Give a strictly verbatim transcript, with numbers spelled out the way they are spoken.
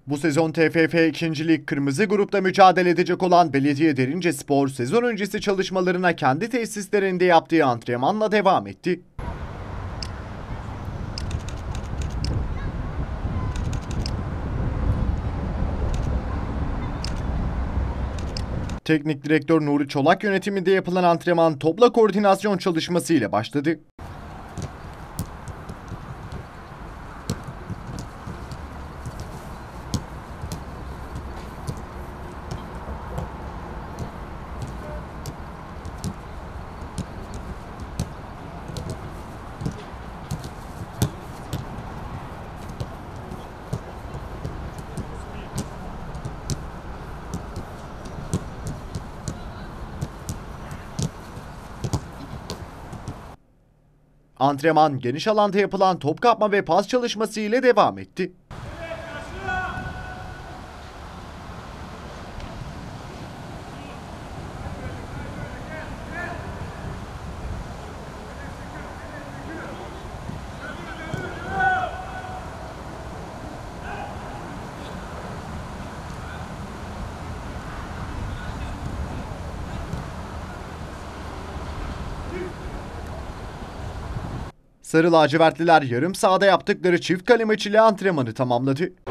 Bu sezon T F F ikinci. Lig Kırmızı Grup'ta mücadele edecek olan Belediye Derince-Spor sezon öncesi çalışmalarına kendi tesislerinde yaptığı antrenmanla devam etti. Teknik direktör Nuri Çolak yönetiminde yapılan antrenman topla koordinasyon çalışması ile başladı. Antrenman geniş alanda yapılan top kapma ve pas çalışması ile devam etti. Sarı lacivertliler yarım sahada yaptıkları çift kale maçıyla antrenmanı tamamladı.